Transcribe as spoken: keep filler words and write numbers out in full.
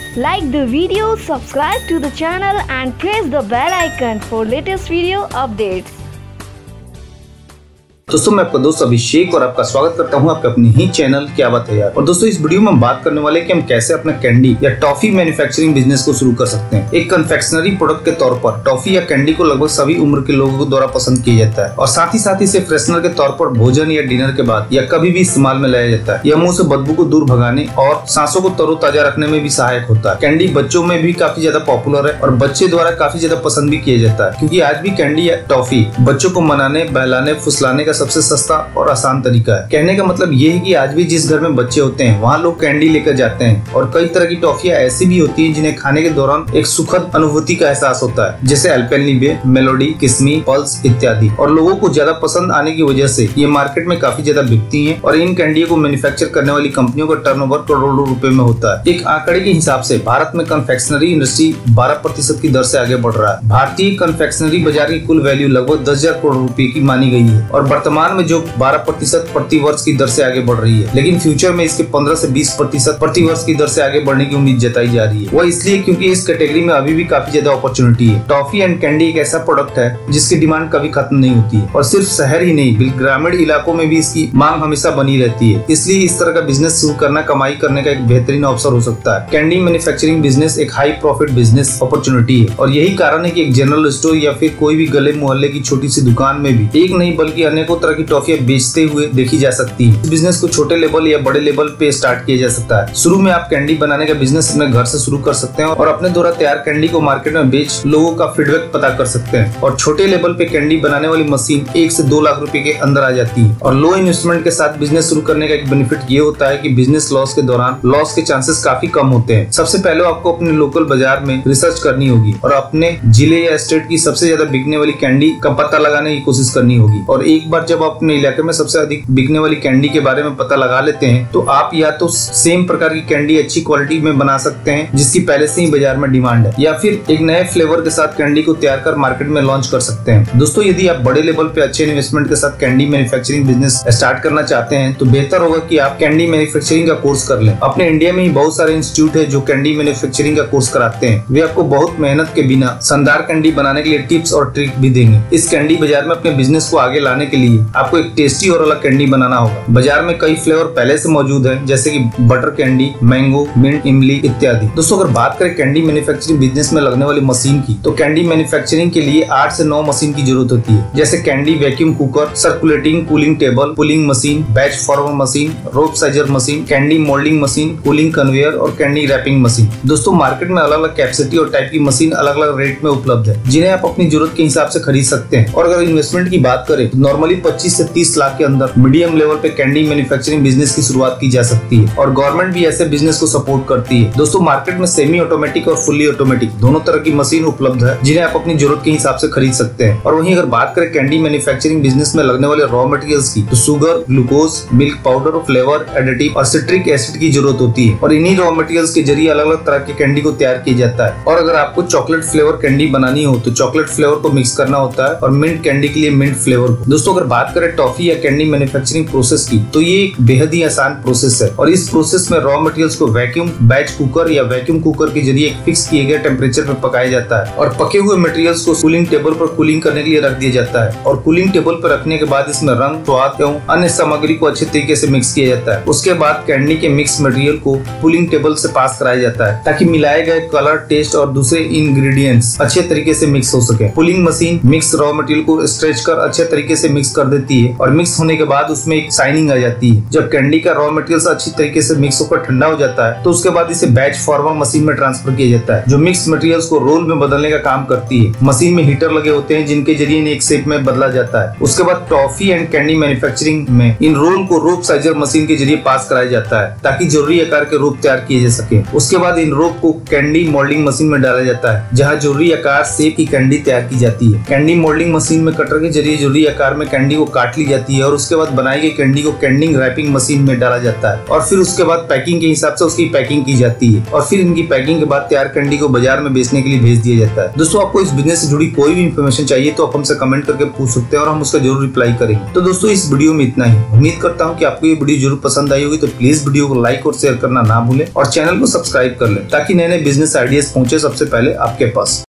Like the video, subscribe to the channel and press the bell icon for latest video updates. दोस्तों मैं आपका दोस्त अभिषेक और आपका स्वागत करता हूं आपके अपने ही चैनल क्या बात है यार। और दोस्तों इस वीडियो में हम बात करने वाले हैं कि हम कैसे अपना कैंडी या टॉफी मैन्युफैक्चरिंग बिजनेस को शुरू कर सकते हैं। एक कन्फेक्शनरी प्रोडक्ट के तौर पर टॉफी या कैंडी को लगभग सभी उम्र के लोगों द्वारा पसंद किया जाता है और साथ ही साथ इसे फ्रेशनर के तौर पर भोजन या डिनर के बाद या कभी भी इस्तेमाल में लाया जाता है। यह मुंह से बदबू को दूर भगाने और सांसों को तरोताजा रखने में भी सहायक होता है। कैंडी बच्चों में भी काफी ज्यादा पॉपुलर है और बच्चे द्वारा काफी ज्यादा पसंद भी किया जाता है, क्योंकि आज भी कैंडी या टॉफी बच्चों को मनाने, बहलाने, फुसलाने का सबसे सस्ता और आसान तरीका है। कहने का मतलब ये है कि आज भी जिस घर में बच्चे होते हैं वहाँ लोग कैंडी लेकर जाते हैं और कई तरह की टॉफियां ऐसी भी होती हैं जिन्हें खाने के दौरान एक सुखद अनुभूति का एहसास होता है, जैसे अल्पेनलीबे, मेलोडी, किस्मी, पल्स इत्यादि। और लोगों को ज्यादा पसंद आने की वजह से ये मार्केट में काफी ज्यादा बिकती हैं और इन कैंडियों को मैन्युफैक्चर करने वाली कंपनियों का टर्नओवर करोड़ों रुपए में होता है। एक आंकड़े के हिसाब से भारत में कन्फेक्शनरी इंडस्ट्री बारह प्रतिशत की दर से आगे बढ़ रहा है। भारतीय कन्फेक्शनरी बाजार की कुल वैल्यू लगभग दस हजार करोड़ रुपए की मानी गई है और वर्तमान में जो बारह प्रतिशत प्रति वर्ष की दर से आगे बढ़ रही है, लेकिन फ्यूचर में इसके पंद्रह से बीस प्रतिशत प्रति वर्ष की दर से आगे बढ़ने की उम्मीद जताई जा रही है। वह इसलिए क्योंकि इस कैटेगरी में अभी भी काफी ज्यादा अपॉर्चुनिटी है। टॉफी एंड कैंडी एक ऐसा प्रोडक्ट है जिसकी डिमांड कभी खत्म नहीं होती है और सिर्फ शहर ही नहीं बल्कि ग्रामीण इलाकों में भी इसकी मांग हमेशा बनी रहती है। इसलिए इस तरह का बिजनेस शुरू करना कमाई करने का एक बेहतरीन अवसर हो सकता है। कैंडी मैन्युफैक्चरिंग बिजनेस एक हाई प्रॉफिट बिजनेस अपॉर्चुनिटी है और यही कारण है कि एक जनरल स्टोर या फिर कोई भी गले मोहल्ले की छोटी सी दुकान में भी एक नहीं बल्कि अनेकों तरह की टॉफियां बेचते हुए देखी जा सकती है। इस बिजनेस को छोटे लेवल या बड़े लेवल पे स्टार्ट किया जा सकता है। शुरू में आप कैंडी बनाने का बिजनेस अपने घर से शुरू कर सकते हैं और अपने द्वारा तैयार कैंडी को मार्केट में बेच लोगों का फीडबैक पता कर सकते हैं। और छोटे लेवल पे कैंडी बनाने वाली मशीन एक से दो लाख रुपए के अंदर आ जाती है। और लो इन्वेस्टमेंट के साथ बिजनेस शुरू करने का एक बेनिफिट ये होता है कि बिजनेस लॉस के दौरान लॉस के चांसेस काफी कम होते हैं। सबसे पहले आपको अपने लोकल बाजार में रिसर्च करनी होगी और अपने जिले या स्टेट की सबसे ज्यादा बिकने वाली कैंडी का पता लगाने की कोशिश करनी होगी। और एक बार जब आप अपने इलाके में सबसे अधिक बिकने वाली कैंडी के बारे में पता लगा लेते हैं तो आप या तो सेम प्रकार की कैंडी अच्छी क्वालिटी में बना सकते हैं जिसकी पहले से ही बाजार में डिमांड है, या फिर एक नए फ्लेवर के साथ कैंडी को तैयार कर मार्केट में लॉन्च कर सकते हैं। दोस्तों यदि आप बड़े लेवल पे अच्छे इन्वेस्टमेंट के साथ कैंडी मैन्युफैक्चरिंग बिजनेस स्टार्ट करना चाहते हैं तो बेहतर होगा कि आप कैंडी मैन्युफैक्चरिंग का कोर्स कर लें। अपने इंडिया में ही बहुत सारे इंस्टीट्यूट है जो कैंडी मैन्युफैक्चरिंग का कोर्स कराते हैं। वे आपको बहुत मेहनत के बिना शानदार कैंडी बनाने के लिए टिप्स और ट्रिक भी देंगे। इस कैंडी बाजार में अपने बिजनेस को आगे लाने के लिए आपको एक टेस्टी और अलग कैंडी बनाना होगा। बाजार में कई फ्लेवर पहले से मौजूद है, जैसे कि बटर कैंडी, मैंगो, मिंट, इमली इत्यादि। दोस्तों अगर बात करें कैंडी मैन्युफैक्चरिंग बिजनेस में लगने वाली मशीन की तो कैंडी मैन्युफैक्चरिंग के लिए आठ से नौ मशीन की जरूरत होती है, जैसे candy vacuum cooker, circulating cooling table, cooling machine, batch former machine, rope sizer machine, candy moulding machine, cooling conveyor और कैंडी रैपिंग मशीन। दोस्तों मार्केट में अलग अलग कैपेसिटी और टाइप की मशीन अलग अलग रेट में उपलब्ध है, जिन्हें आप अपनी जरूरत के हिसाब से खरीद सकते हैं। और अगर इन्वेस्टमेंट की बात करें तो नॉर्मली पच्चीस से तीस लाख के अंदर मीडियम लेवल पे कैंडी मैन्युफैक्चरिंग बिजनेस की शुरुआत की जा सकती है और गवर्नमेंट भी ऐसे बिजनेस को सपोर्ट करती है। दोस्तों मार्केट में सेमी ऑटोमेटिक और फुल्ली ऑटोमेटिक दोनों तरह की मशीन उपलब्ध है, जिन्हें आप अपनी जरूरत के हिसाब से खरीद सकते हैं। और वहीं अगर बात करें कैंडी मैन्युफैक्चरिंग बिजनेस में लगने वाले रॉ मटेरियल्स की तो sugar, glucose, milk powder, flavour, additive और सिट्रिक एसिड की जरूरत होती है और इन्हीं रॉ मटेरियल्स के जरिए अलग अलग तरह के कैंडी को तैयार किया जाता है। और अगर आपको चॉकलेट फ्लेवर कैंडी बनानी हो तो चॉकलेट फ्लेवर को मिक्स करना होता है और मिंट कैंडी के लिए मिंट फ्लेवर को। दोस्तों अगर बात करें टॉफी या कैंडी मैन्युफैक्चरिंग प्रोसेस की तो ये एक बेहद ही आसान प्रोसेस है और इस प्रोसेस में रॉ मटेरियल्स को वैक्यूम बैच कुकर या वैक्यूम कुकर के जरिए एक फिक्स किए गए टेम्परेचर पर पकाया जाता है और पके हुए मटेरियल्स को कूलिंग टेबल पर कूलिंग करने के लिए रख दिया जाता है। और कूलिंग टेबल पर रखने के बाद इसमें रंग, स्वाद एवं अन्य सामग्री को अच्छे तरीके से मिक्स किया जाता है। उसके बाद कैंडी के मिक्स मटेरियल को कूलिंग टेबल से पास कराया जाता है ताकि मिलाए गए कलर, टेस्ट और दूसरे इंग्रेडिएंट्स अच्छे तरीके से मिक्स हो सके। Cooling machine mix raw material को स्ट्रेच कर अच्छे तरीके से मिक्स कर देती है और मिक्स होने के बाद उसमें एक शाइनिंग आ जाती है। जब कैंडी का रॉ मटेरियल अच्छी तरीके से मिक्स होकर ठंडा हो जाता है तो उसके बाद इसे बैच फॉर्मर मशीन में ट्रांसफर किया जाता है, जो मिक्स मटेरियल्स को रोल में बदलने का काम करती है। मशीन में हीटर लगे होते हैं जिनके जरिए इन्हें एक शेप में बदला जाता है। उसके बाद टॉफी एंड कैंडी मैन्युफैक्चरिंग में इन रोल को रोप साइजर मशीन के जरिए पास कराया जाता है ताकि जरूरी आकार के रोप तैयार किए जा सके। उसके बाद इन रोप को कैंडी मोल्डिंग मशीन में डाला जाता है जहाँ जरूरी आकार शेप की कैंडी तैयार की जाती है। कैंडी मोल्डिंग मशीन में कटर के जरिए जरूरी आकार में कैंडी कैंडी को काट ली जाती है और उसके बाद बनाई गई कैंडी को कैंडिंग रैपिंग मशीन में डाला जाता है और फिर उसके बाद पैकिंग के हिसाब से उसकी पैकिंग की जाती है और फिर इनकी पैकिंग के बाद तैयार कैंडी को बाजार में बेचने के लिए भेज दिया जाता है। दोस्तों, आपको इस बिजनेस से जुड़ी कोई भी इन्फॉर्मेशन चाहिए तो आप हमसे कमेंट करके पूछ सकते हैं और हम उसका जरूर रिप्लाई करेंगे। तो दोस्तों, इस वीडियो में इतना ही। उम्मीद करता हूँ कि आपको ये वीडियो जरूर पसंद आई होगी, तो प्लीज वीडियो को लाइक और शेयर करना ना भूलें और चैनल को सब्सक्राइब कर लें ताकि नए नए बिजनेस आइडियाज पहुंचे सबसे पहले आपके पास।